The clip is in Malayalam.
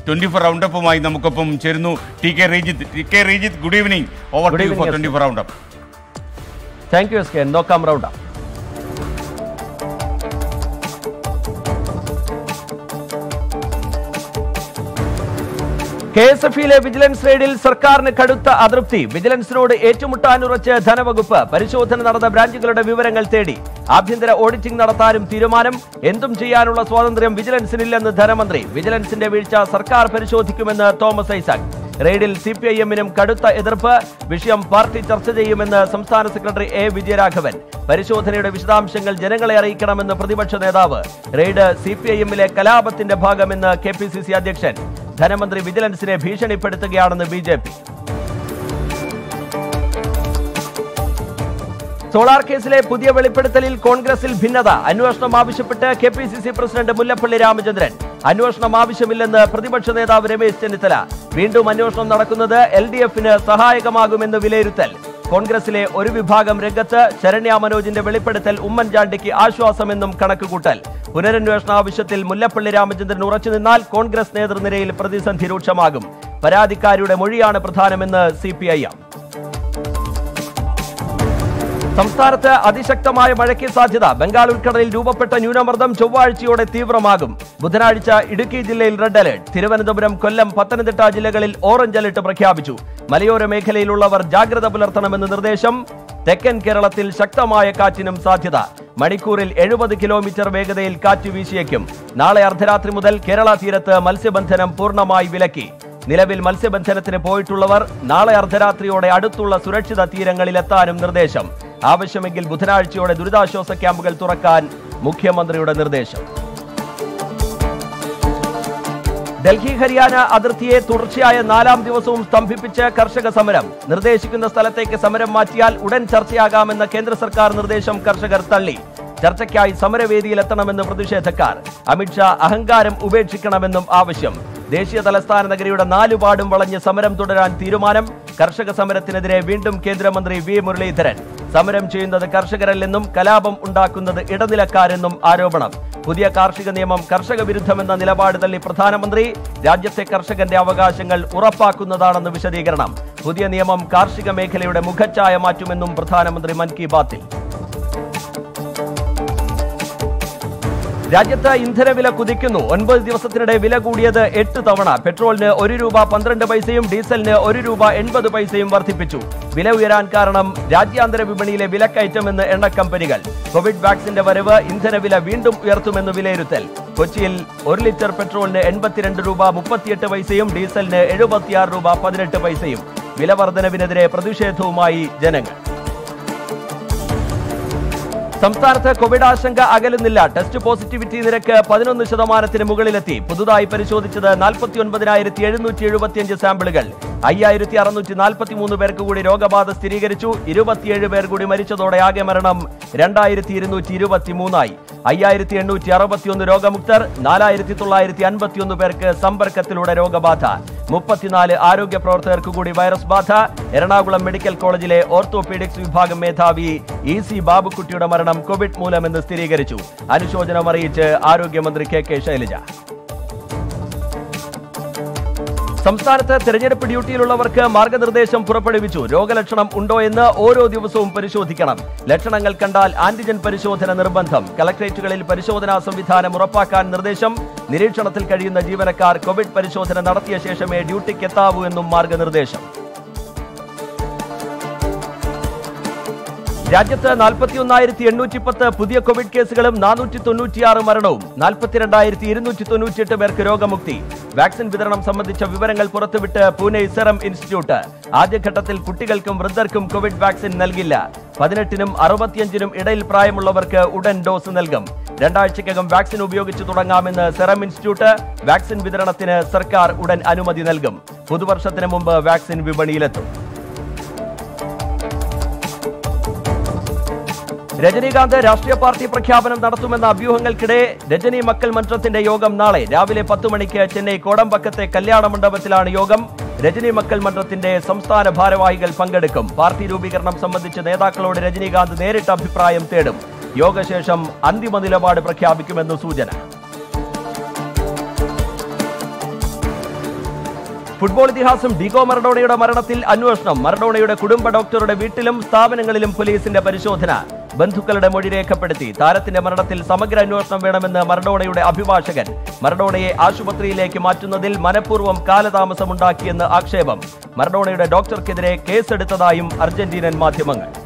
24 റൗണ്ടപ്പുമായി നമുക്കൊപ്പം ചേരുന്നു T K Rejith. Good evening. Over to you for 24 roundup. Thank you S K. നോക്കാം റൗണ്ടപ്പ്. KSFയിലെ വിജിലൻസ് റെയ്ഡിൽ സർക്കാരിന് കടുത്ത അതൃപ്തി. വിജിലൻസിനോട് ഏറ്റുമുട്ടാനുറച്ച് ധനവകുപ്പ്. പരിശോധന നടന്ന ബ്രാഞ്ചുകളുടെ വിവരങ്ങൾ തേടി. ആഭ്യന്തര ഓഡിറ്റിംഗ് നടത്താനും തീരുമാനം. എന്തും ചെയ്യാനുള്ള സ്വാതന്ത്ര്യം വിജിലൻസിനില്ലെന്ന് ധനമന്ത്രി. വിജിലൻസിന്റെ വീഴ്ച സർക്കാർ പരിശോധിക്കുമെന്ന് തോമസ് ഐസക്. റെയ്ഡിൽ CPIM-നും കടുത്ത എതിർപ്പ്. വിഷയം പാർട്ടി ചർച്ച ചെയ്യുമെന്ന് സംസ്ഥാന സെക്രട്ടറി A. വിജയരാഘവൻ. പരിശോധനയുടെ വിശദാംശങ്ങൾ ജനങ്ങളെ അറിയിക്കണമെന്ന് പ്രതിപക്ഷ നേതാവ്. റെയ്ഡ് CPIM-ലെ കലാപത്തിന്റെ ഭാഗമെന്ന് KPCC അധ്യക്ഷൻ. ധനമന്ത്രി വിജിലൻസിനെ ഭീഷണിപ്പെടുത്തുകയാണെന്ന് BJP. സോളാർ കേസിലെ പുതിയ വെളിപ്പെടുത്തലിൽ കോൺഗ്രസിൽ ഭിന്നത. അന്വേഷണം ആവശ്യപ്പെട്ട് KPCC പ്രസിഡന്റ് മുല്ലപ്പള്ളി രാമചന്ദ്രൻ. അന്വേഷണം ആവശ്യമില്ലെന്ന് പ്രതിപക്ഷ നേതാവ് രമേശ് ചെന്നിത്തല. വീണ്ടും അന്വേഷണം നടക്കുന്നത് LDF-ന് സഹായകമാകുമെന്ന് വിലയിരുത്തൽ. കോൺഗ്രസിലെ ഒരു വിഭാഗം രംഗത്ത്. ശരണ്യ മനോജിന്റെ വെളിപ്പെടുത്തൽ ഉമ്മൻചാണ്ടിക്ക് ആശ്വാസമെന്നും കണക്കുകൂട്ടൽ. പുനരന്വേഷണ ആവശ്യത്തിൽ മുല്ലപ്പള്ളി രാമചന്ദ്രൻ ഉറച്ചുനിന്നാൽ കോൺഗ്രസ് നേതൃനിരയിൽ പ്രതിസന്ധി രൂക്ഷമാകും. പരാതിക്കാരിയുടെ മൊഴിയാണ് പ്രധാനമെന്ന് CPIM. സംസ്ഥാനത്ത് അതിശക്തമായ മഴയ്ക്ക് സാധ്യത. ബംഗാൾ ഉൾക്കടലിൽ രൂപപ്പെട്ട ന്യൂനമർദ്ദം ചൊവ്വാഴ്ചയോടെ തീവ്രമാകും. ബുധനാഴ്ച ഇടുക്കി ജില്ലയിൽ റെഡ് അലർട്ട്. തിരുവനന്തപുരം, കൊല്ലം, പത്തനംതിട്ട ജില്ലകളിൽ ഓറഞ്ച് അലർട്ട് പ്രഖ്യാപിച്ചു. മലയോര മേഖലയിലുള്ളവർ ജാഗ്രത പുലർത്തണമെന്ന് നിർദ്ദേശം. തെക്കൻ കേരളത്തിൽ ശക്തമായ കാറ്റിനും സാധ്യത. മണിക്കൂറിൽ 70 കിലോമീറ്റർ വേഗതയിൽ കാറ്റ് വീശിയേക്കും. നാളെ അർദ്ധരാത്രി മുതൽ കേരള തീരത്ത് മത്സ്യബന്ധനം പൂർണ്ണമായി വിലക്കി. നിലവിൽ മത്സ്യബന്ധനത്തിന് പോയിട്ടുള്ളവർ നാളെ അർദ്ധരാത്രിയോടെ അടുത്തുള്ള സുരക്ഷിത തീരങ്ങളിലെത്താനും നിർദ്ദേശം. ആവശ്യമെങ്കിൽ ബുധനാഴ്ചയോടെ ദുരിതാശ്വാസ ക്യാമ്പുകൾ തുറക്കാൻ മുഖ്യമന്ത്രിയുടെ നിർദ്ദേശം. ഡൽഹി ഹരിയാന അതിർത്തിയെ തുടർച്ചയായ 4ാം ദിവസവും സ്തംഭിപ്പിച്ച് കർഷക സമരം. നിർദ്ദേശിക്കുന്ന സ്ഥലത്തേക്ക് സമരം മാറ്റിയാൽ ഉടൻ ചർച്ചയാകാമെന്ന കേന്ദ്ര സർക്കാർ നിർദ്ദേശം കർഷകർ തള്ളി. ചർച്ചയ്ക്കായി സമരവേദിയിലെത്തണമെന്ന് പ്രതിഷേധക്കാർ. അമിത്ഷാ അഹങ്കാരം ഉപേക്ഷിക്കണമെന്നും ആവശ്യം. ദേശീയ തലസ്ഥാന നഗരിയുടെ 4 വാർഡും വളഞ്ഞ് സമരം തുടരാൻ തീരുമാനം. കർഷക സമരത്തിനെതിരെ വീണ്ടും കേന്ദ്രമന്ത്രി V. മുരളീധരൻ. സമരം ചെയ്യുന്നത് കർഷകരല്ലെന്നും കലാപം ഉണ്ടാക്കുന്നത് ഇടനിലക്കാരെന്നും ആരോപണം. പുതിയ കാർഷിക നിയമം കർഷക വിരുദ്ധമെന്ന നിലപാട് തള്ളി പ്രധാനമന്ത്രി. രാജ്യത്തെ കർഷകന്റെ അവകാശങ്ങൾ ഉറപ്പാക്കുന്നതാണെന്ന് വിശദീകരണം. പുതിയ നിയമം കാർഷിക മേഖലയുടെ മുഖച്ഛായ മാറ്റുമെന്നും പ്രധാനമന്ത്രി മൻ കി ബാത്തിൽ. രാജ്യത്ത് ഇന്ധനവില കുതിക്കുന്നു. 9 ദിവസത്തിനിടെ വില കൂടിയത് 8 തവണ. പെട്രോളിന് ₹1.12 ഡീസലിന് ₹1.80 വർദ്ധിപ്പിച്ചു. വില ഉയരാൻ കാരണം രാജ്യാന്തര വിപണിയിലെ വിലക്കയറ്റമെന്ന് എണ്ണ കമ്പനികൾ. കോവിഡ് വാക്സിന്റെ വരവ് ഇന്ധനവില വീണ്ടും ഉയർത്തുമെന്ന് വിലയിരുത്തൽ. കൊച്ചിയിൽ 1 ലിറ്റർ പെട്രോളിന് ₹82.38 ഡീസലിന് ₹76.18. വില വർധനവിനെതിരെ പ്രതിഷേധവുമായി ജനങ്ങൾ. സംസ്ഥാനത്ത് കോവിഡ് ആശങ്ക അകലുന്നില്ല. ടെസ്റ്റ് പോസിറ്റിവിറ്റി നിരക്ക് 11% മുകളിലെത്തി. പുതുതായി പരിശോധിച്ചത് 49,775 സാമ്പിളുകൾ. 5,643 പേർക്ക് കൂടി രോഗബാധ സ്ഥിരീകരിച്ചു. 27 പേർ കൂടി മരിച്ചതോടെ ആകെ മരണം 2,223 ആയി. 5,861 രോഗമുക്തർ. 4,951 പേർക്ക് സമ്പർക്കത്തിലൂടെ രോഗബാധ. 34 ആരോഗ്യ പ്രവർത്തകർക്ക് കൂടി വൈറസ് ബാധ. എറണാകുളം മെഡിക്കൽ കോളേജിലെ ഓർത്തോപീഡിക്സ് വിഭാഗം മേധാവി EC ബാബുക്കുട്ടിയുടെ മരണം കോവിഡ് മൂലമെന്ന് സ്ഥിരീകരിച്ചു. അനുശോചനം അറിയിച്ച് ആരോഗ്യമന്ത്രി KK ശൈലജ. സംസ്ഥാനത്ത് തെരഞ്ഞെടുപ്പ് ഡ്യൂട്ടിയിലുള്ളവർക്ക് മാർഗനിർദ്ദേശം പുറപ്പെടുവിച്ചു. രോഗലക്ഷണം ഉണ്ടോ എന്ന് ഓരോ ദിവസവും പരിശോധിക്കണം. ലക്ഷണങ്ങൾ കണ്ടാൽ ആന്റിജൻ പരിശോധന നിർബന്ധം. കളക്ടറേറ്റുകളിൽ പരിശോധനാ സംവിധാനം ഉറപ്പാക്കാൻ നിർദ്ദേശം. നിരീക്ഷണത്തിൽ കഴിയുന്ന ജീവനക്കാർ കോവിഡ് പരിശോധന നടത്തിയ ശേഷമേ ഡ്യൂട്ടിക്കെത്താവൂ എന്നും മാർഗനിർദ്ദേശം. രാജ്യത്ത് 41,810 പുതിയ കോവിഡ് കേസുകളും 496 മരണവും. 42,298 പേർക്ക് രോഗമുക്തി. വാക്സിൻ വിതരണം സംബന്ധിച്ച വിവരങ്ങൾ പുറത്തുവിട്ട് പൂനെ സെറം ഇൻസ്റ്റിറ്റ്യൂട്ട്. ആദ്യഘട്ടത്തിൽ കുട്ടികൾക്കും വൃദ്ധർക്കും കോവിഡ് വാക്സിൻ നൽകില്ല. 18-നും 65-നും ഇടയിൽ പ്രായമുള്ളവർക്ക് ഉടൻ ഡോസ് നൽകും. 2 ആഴ്ചയ്ക്കകം വാക്സിൻ ഉപയോഗിച്ചു തുടങ്ങാമെന്ന് സെറം ഇൻസ്റ്റിറ്റ്യൂട്ട്. വാക്സിൻ വിതരണത്തിന് സർക്കാർ ഉടൻ അനുമതി നൽകും. പുതുവർഷത്തിന് മുമ്പ് വാക്സിൻ വിപണിയിലെത്തും. രജനീകാന്ത് രാഷ്ട്രീയ പാർട്ടി പ്രഖ്യാപനം നടത്തുമെന്ന അഭ്യൂഹങ്ങൾക്കിടെ രജനി മക്കൾ മன்றത്തിന്റെ യോഗം നാളെ രാവിലെ 10 മണിക്ക് ചെന്നൈ കോടമ്പക്കത്തെ കല്യാണ മണ്ഡപത്തിലാണ് യോഗം. രജനി മക്കൾ മன்றത്തിന്റെ സംസ്ഥാന ഭാരവാഹികൾ പങ്കെടുക്കും. പാർട്ടി രൂപീകരണം സംബന്ധിച്ച് നേതാക്കളോട് രജനീകാന്ത് നേരിട്ട് അഭിപ്രായം തേടും. യോഗശേഷം അന്തിമ നിലപാട് പ്രഖ്യാപിക്കുമെന്ന് സൂചന. ഫുട്ബോൾ ഇതിഹാസം ഡിഗോ മറഡോണയുടെ മരണത്തിൽ അന്വേഷണം. മറഡോണയുടെ കുടുംബ ഡോക്ടറുടെ വീട്ടിലും സ്ഥാപനങ്ങളിലും പോലീസിന്റെ പരിശോധന. ബന്ധുക്കളുടെ മൊഴി രേഖപ്പെടുത്തി. താരത്തിന്റെ മരണത്തിൽ സമഗ്ര അന്വേഷണം വേണമെന്ന് മറഡോണയുടെ അഭിഭാഷകൻ. മറഡോണയെ ആശുപത്രിയിലേക്ക് മാറ്റുന്നതിൽ മനഃപൂർവ്വം കാലതാമസമുണ്ടാക്കിയെന്ന് ആക്ഷേപം. മറഡോണയുടെ ഡോക്ടർക്കെതിരെ കേസെടുത്തതായും അർജന്റീനൻ മാധ്യമങ്ങൾ.